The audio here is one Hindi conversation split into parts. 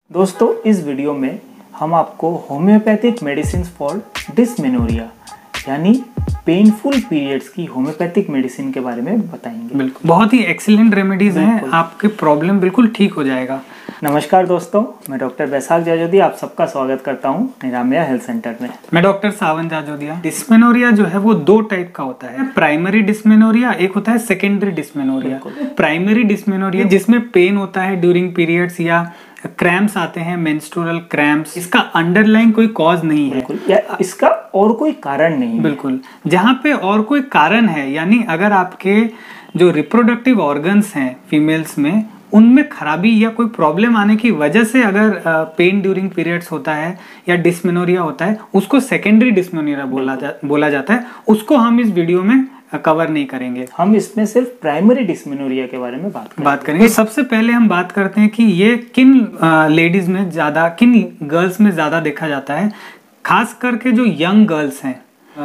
दोस्तों इस वीडियो में हम आपको होम्योपैथिक मेडिसिन फॉर डिस्मेनोरिया यानी पेनफुल पीरियड्स की होम्योपैथिक मेडिसिन के बारे में बताएंगे। बिल्कुल, बहुत ही एक्सीलेंट रेमेडीज हैं, आपके प्रॉब्लम बिल्कुल ठीक हो जाएगा। नमस्कार दोस्तों, मैं डॉक्टर बैसाख जाजोदिया आप सबका स्वागत करता हूं निरामया हेल्थ सेंटर में। मैं डॉक्टर सावन जाजोदिया। डिस्मेनोरिया जो है वो दो टाइप का होता है, प्राइमरी डिस्मेनोरिया, एक होता है सेकेंडरी डिस्मेनोरिया। प्राइमरी डिस्मेनोरिया जिसमें पेन होता है ड्यूरिंग पीरियड्स या क्रैम्प्स आते हैं, मेंस्ट्रुअल क्रैम्प्स, इसका अंडरलाइन कोई कॉज नहीं है, या इसका और कोई कारण नहीं है। बिल्कुल, जहाँ पे और कोई कारण है यानी अगर आपके जो रिप्रोडक्टिव ऑर्गन्स हैं फीमेल्स में उनमें खराबी या कोई प्रॉब्लम आने की वजह से अगर पेन ड्यूरिंग पीरियड्स होता है या डिस्मेनोरिया होता है, उसको सेकेंडरी डिस्मेनोरिया बोला जाता है। उसको हम इस वीडियो में कवर नहीं करेंगे, हम इसमें सिर्फ प्राइमरी डिस्मेनोरिया के बारे में बात करेंगे। सबसे पहले हम बात करते हैं कि ये किन लेडीज में ज्यादा, किन गर्ल्स में ज्यादा देखा जाता है। खास करके जो यंग गर्ल्स हैं,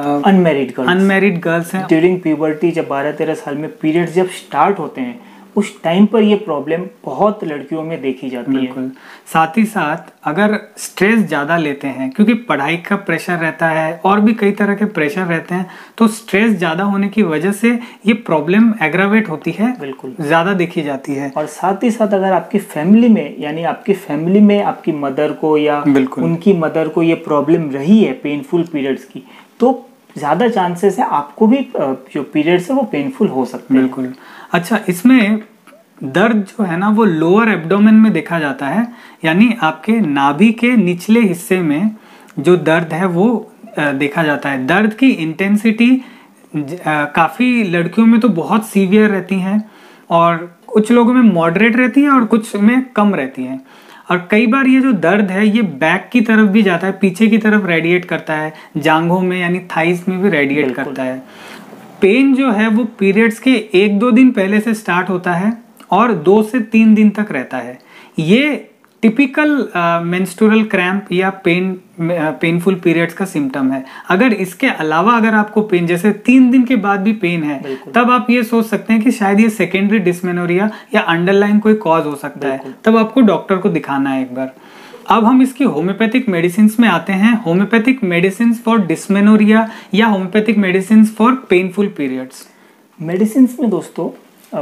अनमेरिड गर्ल्स हैं, ड्यूरिंग प्यूबर्टी जब 12-13 साल में पीरियड्स जब स्टार्ट होते हैं उस टाइम पर ये प्रॉब्लम बहुत लड़कियों में देखी जाती है। बिल्कुल, साथ ही साथ अगर स्ट्रेस ज़्यादा लेते हैं, क्योंकि पढ़ाई का प्रेशर रहता है और भी कई तरह के प्रेशर रहते हैं, तो स्ट्रेस ज़्यादा होने की वजह से ये प्रॉब्लम एग्रावेट होती है, बिल्कुल ज़्यादा देखी जाती है। और साथ ही साथ अगर आपकी फैमिली में यानी आपकी फैमिली में आपकी मदर को या उनकी मदर को ये प्रॉब्लम रही है पेनफुल पीरियड्स की, तो ज़्यादा चांसेस है आपको भी जो पीरियड्स है वो पेनफुल हो सकते हैं। बिल्कुल। अच्छा, इसमें दर्द जो है ना वो लोअर एब्डोमेन में देखा जाता है, यानी आपके नाभि के निचले हिस्से में जो दर्द है वो देखा जाता है। दर्द की इंटेंसिटी काफ़ी लड़कियों में तो बहुत सीवियर रहती है और कुछ लोगों में मॉडरेट रहती है और कुछ में कम रहती है। और कई बार ये जो दर्द है ये बैक की तरफ भी जाता है, पीछे की तरफ रेडिएट करता है, जांघों में यानी थाइस में भी रेडिएट करता है। पेन जो है वो पीरियड्स के 1-2 दिन पहले से स्टार्ट होता है और 2 से 3 दिन तक रहता है। ये टिपिकल मेंस्ट्रुअल क्रैम्प या पेनफुल पीरियड्स का सिम्टम है। अगर इसके अलावा अगर आपको पेन जैसे 3 दिन के बाद भी पेन है, तब आप ये सोच सकते हैं कि शायद ये सेकेंडरी डिस्मेनोरिया या अंडरलाइन कोई कॉज हो सकता है, तब आपको डॉक्टर को दिखाना है एक बार। अब हम इसकी होम्योपैथिक मेडिसिन में आते हैं। होम्योपैथिक मेडिसिन फॉर डिस्मेनोरिया या homeopathic medicine for painful periods. Medicine में दोस्तों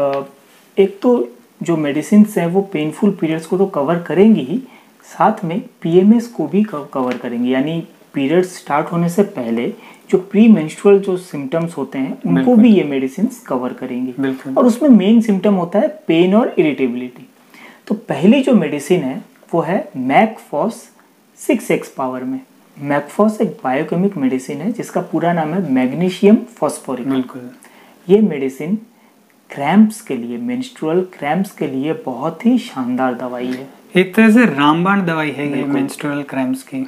एक तो जो मेडिसिन हैं वो पेनफुल पीरियड्स को तो कवर करेंगी ही, साथ में पीएमएस को भी कवर करेंगी, यानी पीरियड्स स्टार्ट होने से पहले जो प्री मेंस्ट्रुअल जो सिम्टम्स होते हैं उनको भी ये मेडिसिन कवर करेंगी। और उसमें मेन सिम्टम होता है पेन और इरिटेबिलिटी। तो पहली जो मेडिसिन है वो है मैकफॉस 6x पावर में। मैकफॉस एक बायोकेमिक मेडिसिन है जिसका पूरा नाम है मैग्नीशियम फॉस्फोरिक। ये मेडिसिन क्रैम्प्स के लिए, मेंस्ट्रुअल क्रैम्प्स के लिए बहुत ही शानदार दवाई है, एक तरह से रामबाण दवाई है ये मेंस्ट्रुअल क्रैम्प्स की।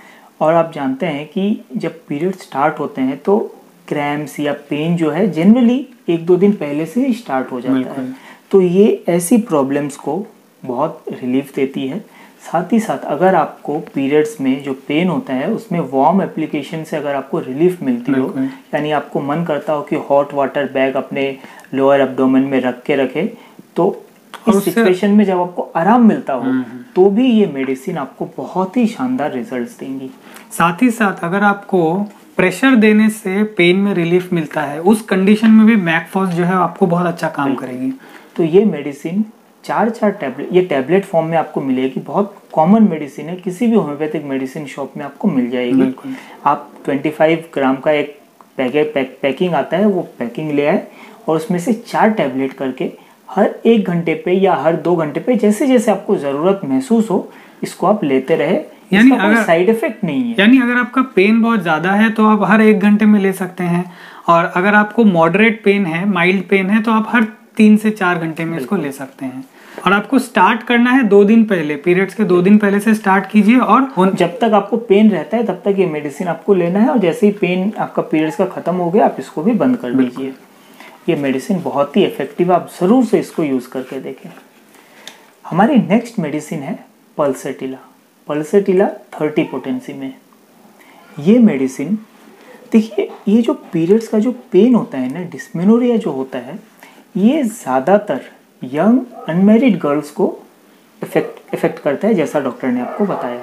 और आप जानते हैं कि जब पीरियड स्टार्ट होते हैं तो क्रैम्प्स या पेन जो है जनरली 1-2 दिन पहले से ही स्टार्ट हो जाता है, तो ये ऐसी प्रॉब्लम्स को बहुत रिलीफ देती है। साथ ही साथ अगर आपको पीरियड्स में जो पेन होता है उसमें वार्म एप्लीकेशन से अगर आपको रिलीफ मिलती हो, यानी आपको मन करता हो कि हॉट वाटर बैग अपने लोअर एब्डोमेन में रख के रखे, तो इस सिचुएशन में जब आपको आराम मिलता हो तो भी ये मेडिसिन आपको बहुत ही शानदार रिजल्ट्स देंगी। साथ ही साथ अगर आपको प्रेशर देने से पेन में रिलीफ मिलता है, उस कंडीशन में भी मैकफॉस जो है आपको बहुत अच्छा काम करेगी। तो ये मेडिसिन 4 टैबलेट, ये टैबलेट फॉर्म में आपको मिलेगी। बहुत कॉमन मेडिसिन है, किसी भी होम्योपैथिक मेडिसिन शॉप में आपको मिल जाएगी। आप 25 ग्राम का एक पैकिंग आता है, वो पैकिंग ले आए और उसमें से 4 टैबलेट करके हर 1 घंटे पे या हर 2 घंटे पे जैसे जैसे आपको ज़रूरत महसूस हो इसको आप लेते रहे। यानी अगर साइड इफेक्ट नहीं है, यानी अगर आपका पेन बहुत ज़्यादा है तो आप हर 1 घंटे में ले सकते हैं, और अगर आपको मॉडरेट पेन है, माइल्ड पेन है, तो आप हर 3 से 4 घंटे में इसको ले सकते हैं। और आपको स्टार्ट करना है 2 दिन पहले, पीरियड्स के 2 दिन पहले से स्टार्ट कीजिए, और जब तक आपको पेन रहता है तब तक ये मेडिसिन आपको लेना है, और जैसे ही पेन आपका पीरियड्स का खत्म हो गया आप इसको भी बंद कर दीजिए। ये मेडिसिन बहुत ही इफेक्टिव, आप ज़रूर से इसको यूज़ करके देखें। हमारी नेक्स्ट मेडिसिन है पल्सेटिला। पल्सेटिला 30 पोटेंसी में। ये मेडिसिन देखिए, ये जो पीरियड्स का जो पेन होता है ना, डिस्मेनोरिया जो होता है, ये ज़्यादातर यंग अनमेरिड गर्ल्स को इफेक्ट करता है, जैसा डॉक्टर ने आपको बताया।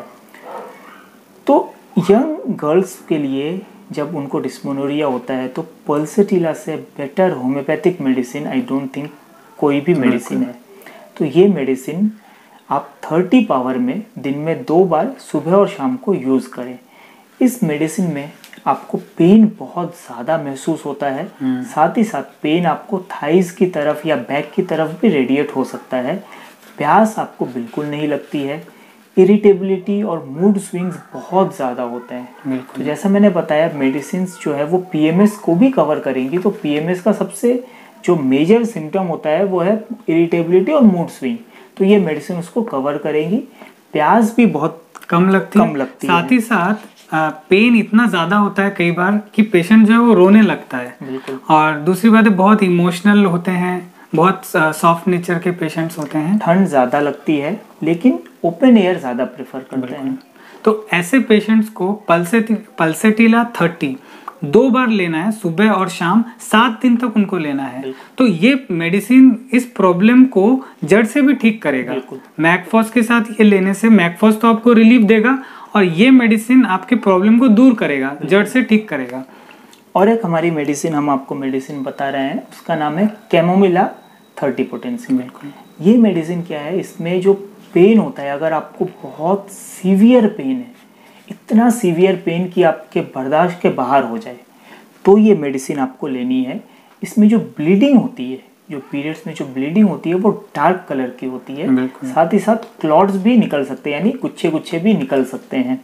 तो यंग गर्ल्स के लिए जब उनको डिस्मेनोरिया होता है तो पल्सेटिला से better homeopathic medicine I don't think कोई भी मेडिसिन है। तो ये मेडिसिन आप 30 पावर में दिन में 2 बार सुबह और शाम को यूज़ करें। इस मेडिसिन में आपको पेन बहुत ज़्यादा महसूस होता है, साथ ही साथ पेन आपको थाइज की तरफ या बैक की तरफ भी रेडिएट हो सकता है। प्यास आपको बिल्कुल नहीं लगती है, इरिटेबिलिटी और मूड स्विंग्स बहुत ज़्यादा होते हैं। तो जैसा मैंने बताया मेडिसिन जो है वो पीएमएस को भी कवर करेंगी। तो पीएमएस का सबसे जो मेजर सिम्टम होता है वो है इरिटेबिलिटी और मूड स्विंग, तो ये मेडिसिन उसको कवर करेंगी। प्यास भी बहुत कम लगती है, साथ ही साथ पेन इतना ज़्यादा होता है कई बार कि पेशेंट जो है वो रोने लगता है। और दूसरी बात है बहुत इमोशनल होते हैं, बहुत सॉफ्ट नेचर के पेशेंट्स होते हैं। ठंड ज़्यादा लगती है लेकिन ओपन एयर ज़्यादा प्रेफर करते हैं। तो ऐसे पेशेंट्स को पल्सेटिला 30 2 बार लेना है, सुबह और शाम 7 दिन तक उनको लेना है। तो ये मेडिसिन इस प्रॉब्लम को जड़ से भी ठीक करेगा। मैकफॉस के साथ ये लेने से मैकफॉस तो आपको रिलीफ देगा और ये मेडिसिन आपके प्रॉब्लम को दूर करेगा, जड़ से ठीक करेगा। और एक हमारी मेडिसिन हम आपको मेडिसिन बता रहे हैं, उसका नाम है कैमोमिला 30 पोटेंसी। ये मेडिसिन क्या है, इसमें जो पेन होता है, अगर आपको बहुत सीवियर पेन है, इतना सीवियर पेन कि आपके बर्दाश्त के बाहर हो जाए, तो ये मेडिसिन आपको लेनी है। इसमें जो ब्लीडिंग होती है, जो पीरियड्स में जो ब्लीडिंग होती है वो डार्क कलर की होती है, साथ ही साथ क्लॉट्स भी निकल सकते हैं, यानी गुच्छे भी निकल सकते हैं।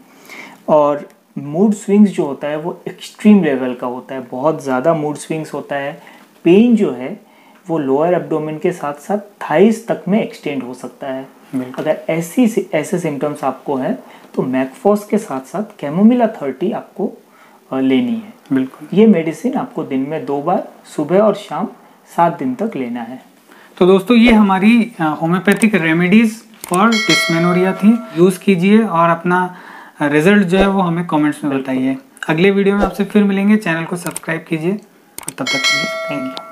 और मूड स्विंग्स जो होता है वो एक्सट्रीम लेवल का होता है, बहुत ज़्यादा मूड स्विंग्स होता है। पेन जो है वो लोअर एब्डोमेन के साथ साथ थाइस तक में एक्सटेंड हो सकता है। अगर ऐसे सिम्टम्स आपको हैं तो मैकफॉस के साथ साथ कैमोमिला 30 आपको लेनी है। बिल्कुल, ये मेडिसिन आपको दिन में 2 बार सुबह और शाम 7 दिन तक लेना है। तो दोस्तों ये हमारी होम्योपैथिक रेमेडीज फॉर डिस्मेनोरिया थी। यूज़ कीजिए और अपना रिजल्ट जो है वो हमें कमेंट्स में बताइए। अगले वीडियो में आपसे फिर मिलेंगे। चैनल को सब्सक्राइब कीजिए और तब तक के लिए थैंक यू।